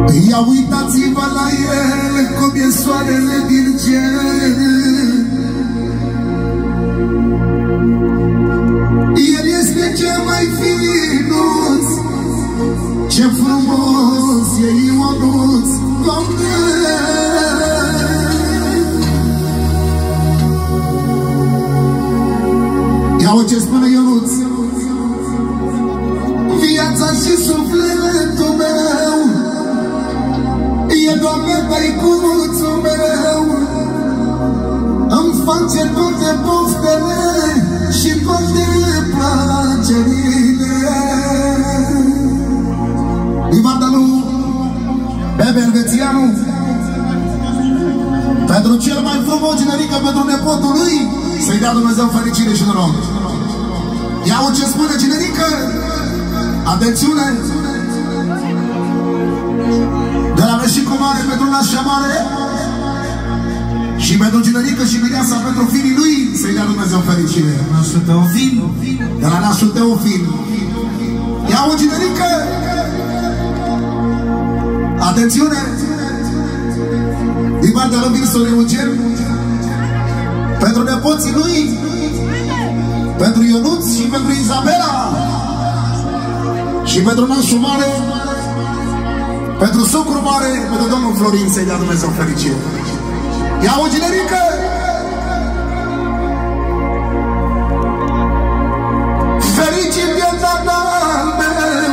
Ia uitați-vă la el, cum e soarele din cer. El este cel mai finuț, ce frumos e Ionuț, Doamne. Ia-o ce spune Ionuț: viața și sufletul meu e, Doamne, tăicuțul meu. Îmi face toate poftele și toate plăcerile. Din partea lui Bebe Elvețianu, pentru cel mai frumos generică pentru nepotul lui, să-i dea Dumnezeu fericire și noroc. Ia-o ce spune generică. Atențiune! De la Meșicu Mare pentru Nașa Mare și pentru generică și Mireasa pentru fiii lui, să-i dea Dumnezeu fericire. Nașul Teofil. De la Nașul Teofil. Ia-o generică! Atențiune! Din partea lui Wilson Eugen, pentru nepoții lui, pentru Ionuț și pentru Izabela și pentru Nașul Mare, pentru Sucru Mare, pentru domnul Florin, să-i dea Dumnezeu fericire. Ia o generică! Fericit de tatăl meu,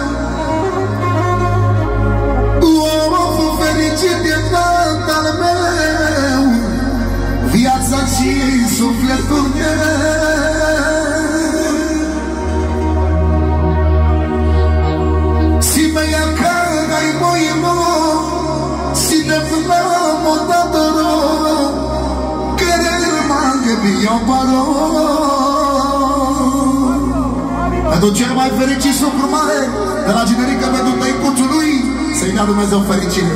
fericit de tatăl meu, viața și sufletul meu. Si me ia cara y voy mo, si te flamo tatoro, querer más que pillo paro. Pentru cel mai fericit Sucru Mare, de la generică pentru tăicuțul lui, să-i dea Dumnezeu fericire.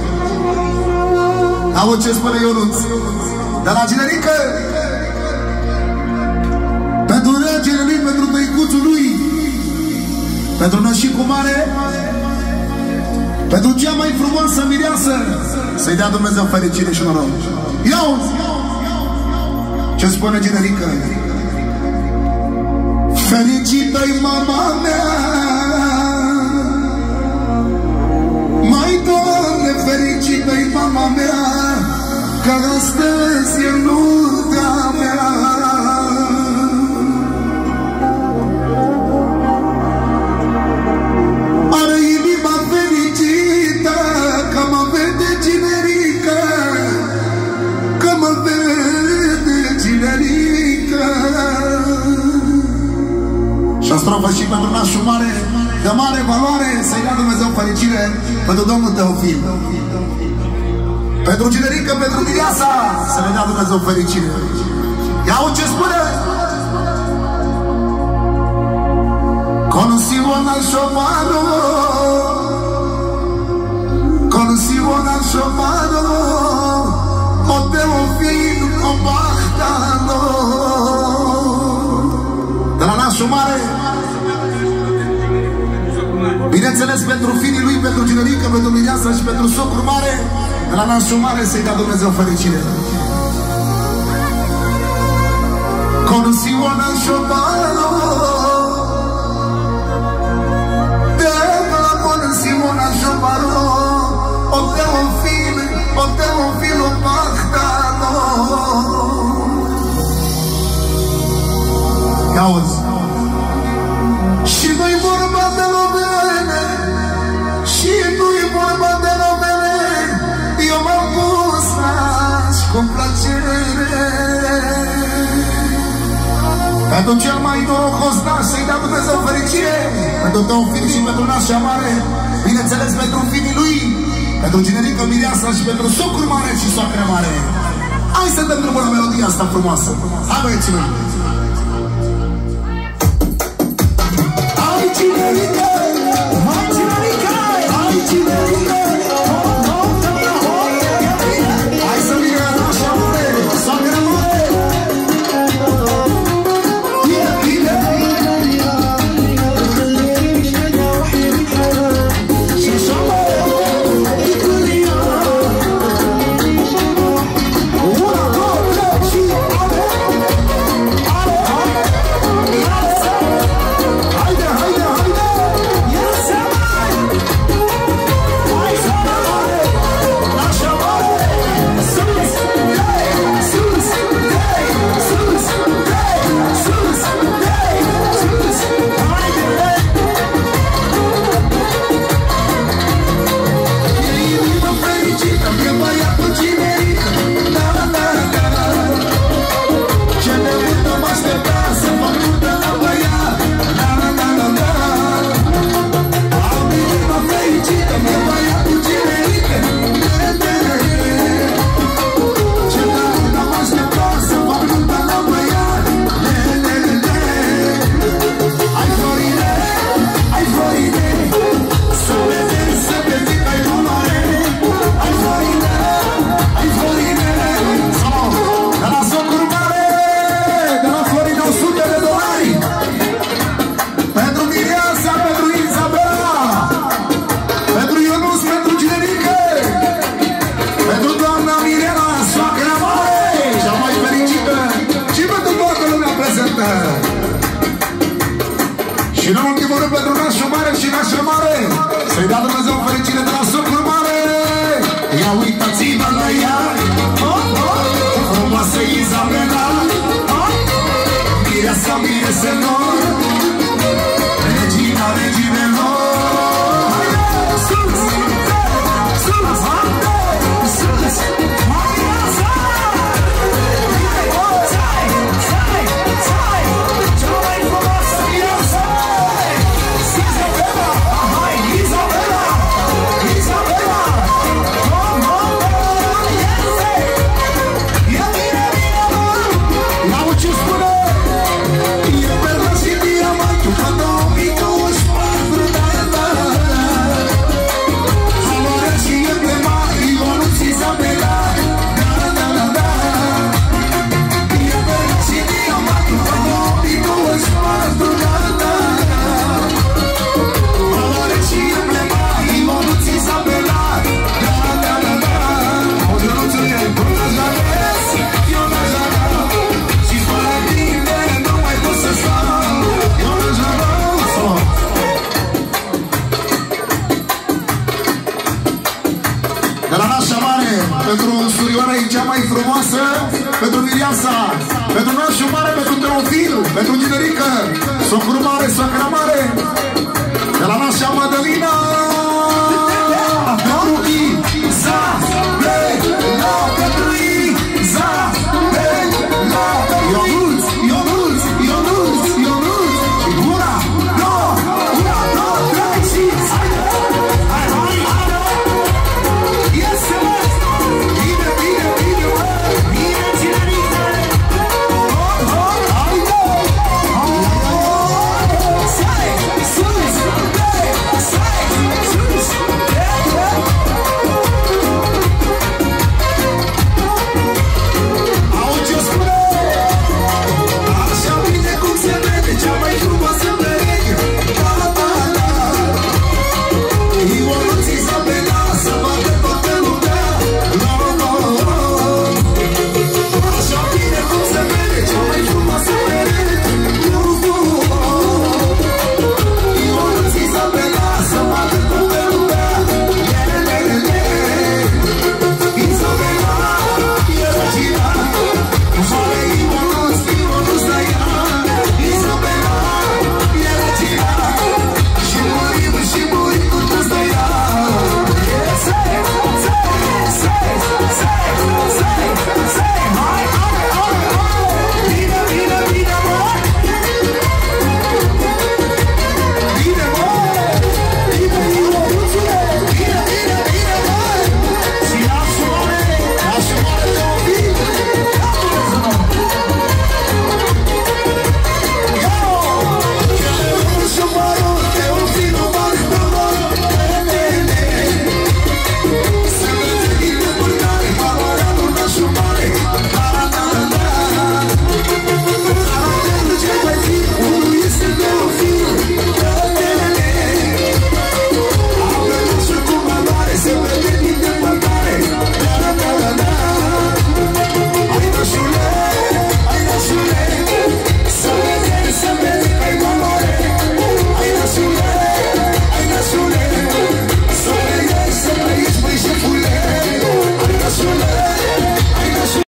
Auzi ce spune Ionuț. De la generică pentru regele lui, pentru tăicuțul lui, pentru Nășicu Mare, pentru cea mai frumoasă mireasă, să-i dea Dumnezeu fericire și noroc. Ia-uzi ce spune generică. Fericită-i mama mea, mai Doamne, fericită-i mama mea, că astăzi e nunta mea. Are inima fericită, că mă vede generică, că mă vede generică. Și-o strofă și pentru Nașul Mare, de mare valoare, să-i dea Dumnezeu fericire pentru domnul Teofil. Pentru generică, pentru Mireasa, să le dea Dumnezeu fericire. Ia-o ce spune! Conoscivo Nașul Mare, conoscivo Nașul Mare, o Teofil, o Bahtano. De la Nașul Mare, bineînțeles pentru fiii lui, pentru generică, pentru Mireasa și pentru Sucru Mare, de la Nașul Mare, să-i dea Dumnezeu fericire. Conoscivo Nașul Mare, de la conoscivo Nașul Mare, o Teofil, o Bahtano. Ia-uzi. Și nu-i vorba de numele, și nu-i vorba de numele, eu m-am pus nași cu plăcere. Pentru cel mai norocos naș, să-i dea Dumnezeu fericire, pentru Teofil și pentru Nașa Mare, bineînțeles pentru fiii lui, pentru generică Mireasa și pentru Sucru Mare și Soacră Mare. Hai să dăm drumul la melodia asta frumoasă. Hai, băieților! Hai, generică! Hai, generică! Hai, generică! Hai să vină Nașa Mare, Soacră Mare! Și așa, primul rând pentru nașul mare și nașa mare. Să-i dea Dumnezeu fericire de la socrul mare. Ia uitați-vă la ea, frumoasă Izabela, mireasa mireselor, regina reginelor. Sus, sus, sus, pentru surioara e cea mai frumoasă, pentru Miriasa, pentru nașul mare, pentru Teofil, pentru Ginerică, socru mare, socra mare, de la nașa Madalina.